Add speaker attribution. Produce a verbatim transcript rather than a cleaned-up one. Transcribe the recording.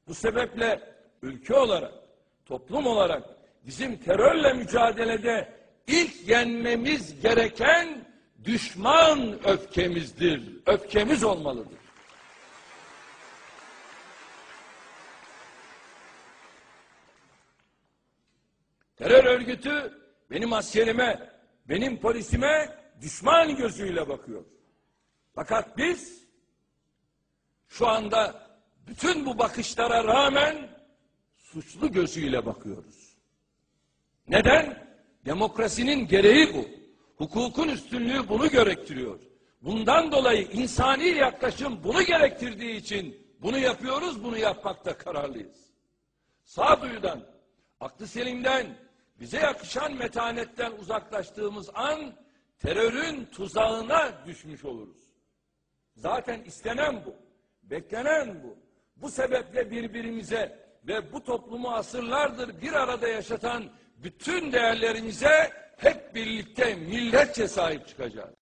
Speaker 1: Bu sebeple ülke olarak, toplum olarak bizim terörle mücadelede ilk yenmemiz gereken düşman öfkemizdir. Öfkemiz olmalıdır. Terör örgütü benim askerime, benim polisime düşman gözüyle bakıyor. Fakat biz şu anda bütün bu bakışlara rağmen suçlu gözüyle bakıyoruz. Neden? Demokrasinin gereği bu. Hukukun üstünlüğü bunu gerektiriyor. Bundan dolayı insani yaklaşım bunu gerektirdiği için bunu yapıyoruz, bunu yapmakta kararlıyız. Sağduyudan, aklı selimden, bize yakışan metanetten uzaklaştığımız an terörün tuzağına düşmüş oluruz. Zaten istenen bu, beklenen bu. Bu sebeple birbirimize ve bu toplumu asırlardır bir arada yaşatan bütün değerlerimize hep birlikte milletçe sahip çıkacağız.